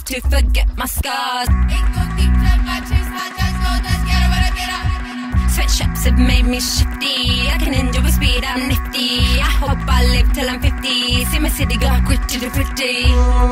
to forget my scars. Sweatshops have made me shifty. I can enjoy speed, I'm nifty. I hope I live till I'm 50. See my city go gritty to pretty.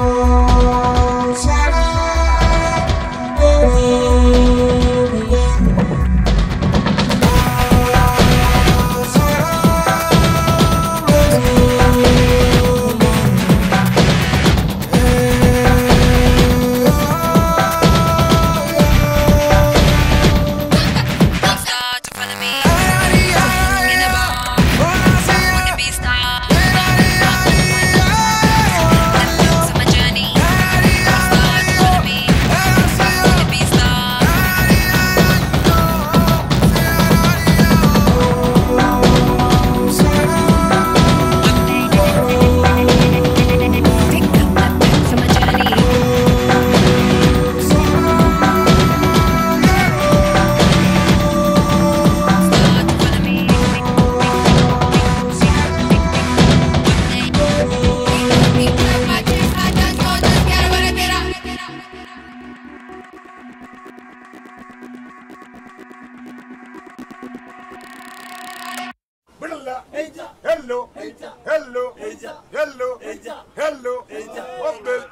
Hello, hello, hello, hello, hello.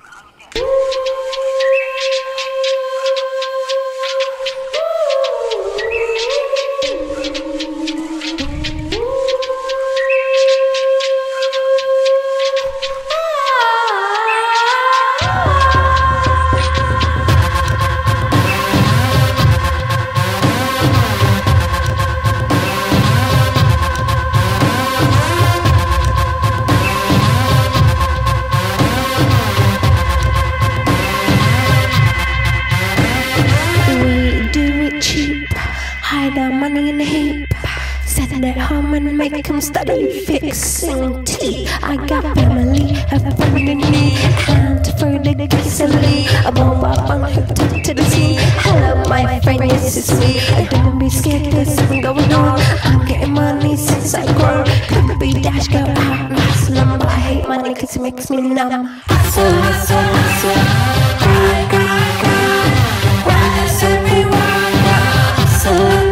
Hide our money in a heap. Sitting at home and make them study fixing tea. I got family, a feminine need, and for the easily. A bomb up on hooked to the sea. Hello, my friend, yes, it's me. Don't be scared, there's something going on. I'm getting money since I grow. Could be dash, go out, hustling, but I hate money cause it makes me numb. Hustle, hustle, hustle. Grind, grind, grind. Rise everyone, hustle.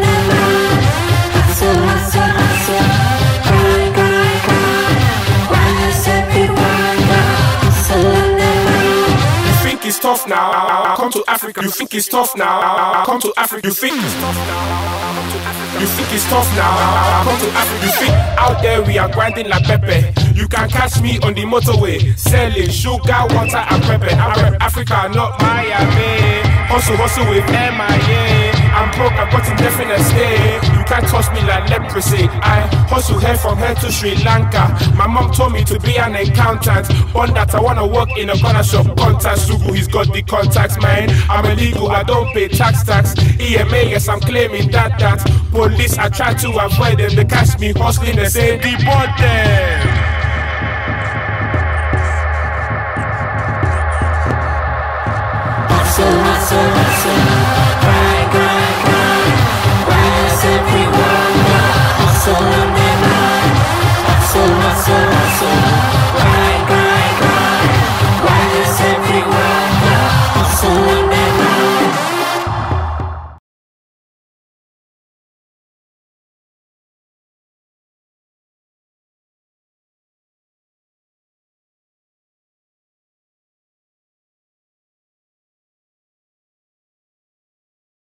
It's tough now, come to Africa. You think it's tough now, come to Africa. You think it's tough now, you think it's tough now, come to Africa. You think out there we are grinding like Pepe. You can catch me on the motorway, selling sugar, water and pepper. I rep Africa, not Miami. Hustle with MIA. I'm broke, I've got indefinite stay. You can't toss me like leprosy. I hustle here from here to Sri Lanka. My mom told me to be an accountant. One that I wanna work in a corner shop. Contact Sugu, he's got the contacts, man. I'm illegal, I don't pay tax. EMA, yes, I'm claiming that. Police, I try to avoid them. They catch me hustling, they say deport them.